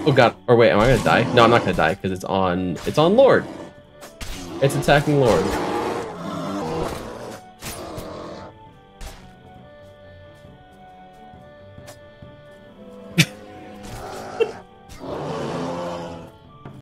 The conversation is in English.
Oh god. Or wait, am I gonna die? No, I'm not gonna die because it's on Lord. It's attacking Lord.